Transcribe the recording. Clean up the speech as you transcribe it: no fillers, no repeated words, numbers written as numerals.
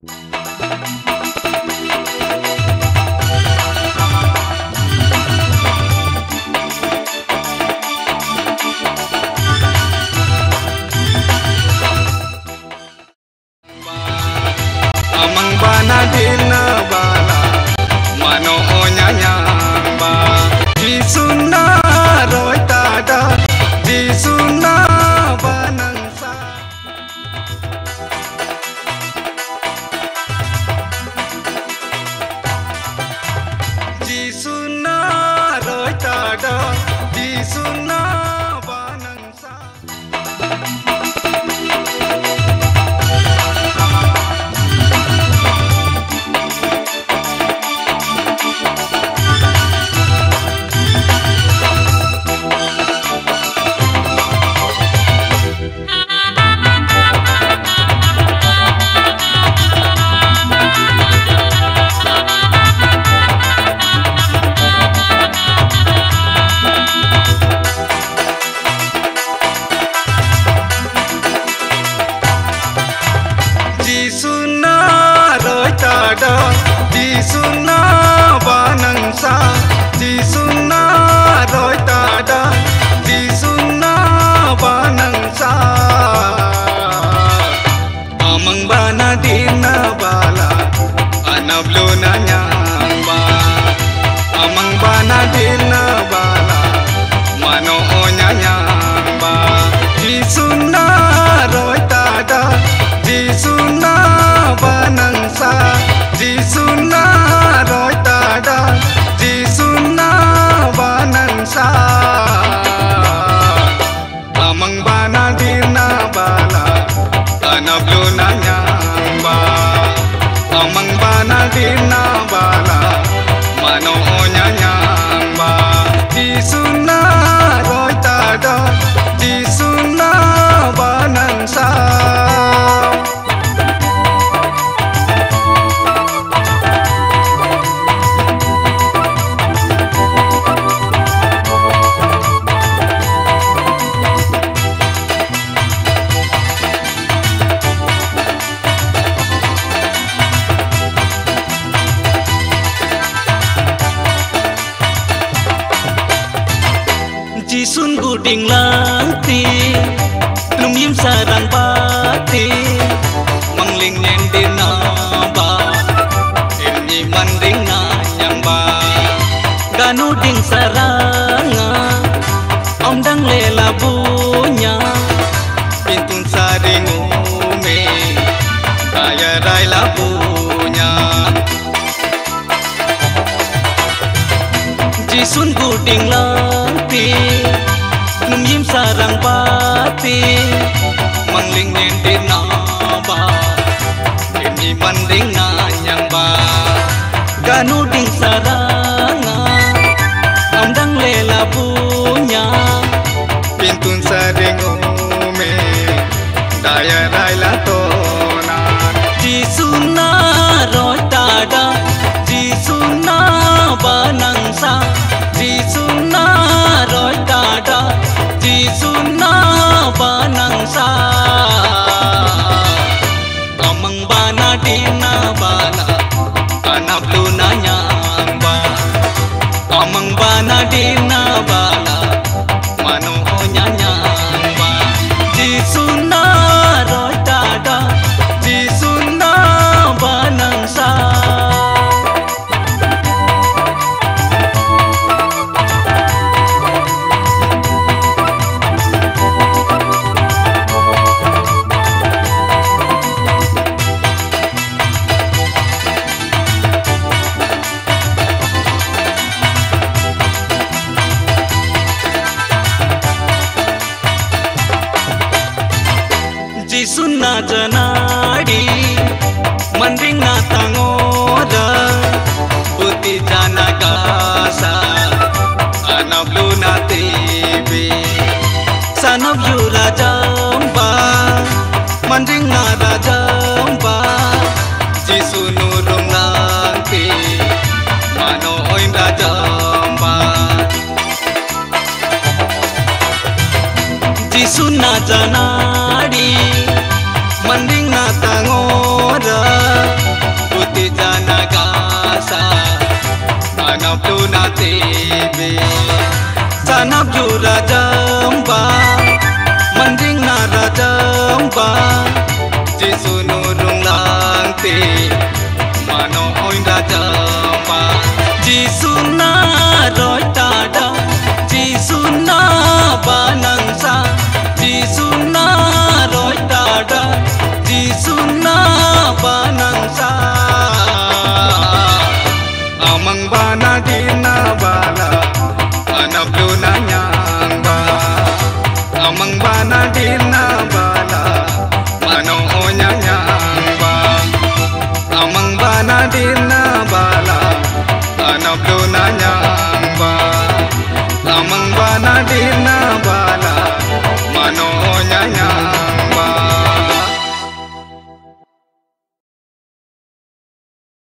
Amang bana dina bala mano nyanyang ba di sunna roi tada di sunna banangsa di sunna roi tada di sunna banangsa. Di sunna banangsa di sunna roi tada di sunna banangsa amang bana dina bala anablo na nyang ba amang bana dina bala mano nyanyang ba di sunna roi tada di sunna banangsa di sunna roi tada di sunna banangsa amang bana dina bala anablo na nyang ba amang bana dina bala mano nyanyang ba di sunna roi tada di sunna banangsa. Jisun guding lanti lum yim sarang pati mangling nyende na ba ini manding na nyang ba ganu ding saranga om dang lela bunya pintun saring ume kaya rai labunya Jisun guding lanti num yim sarang pati mangling nyende na ba ini manding na nyang ba ganu ding saranga amdang lela punya Pintun saring ume daya rai la tona di sunna roi tada di sunna banangsa di sunna roi tada di sunna banangsa amang bana din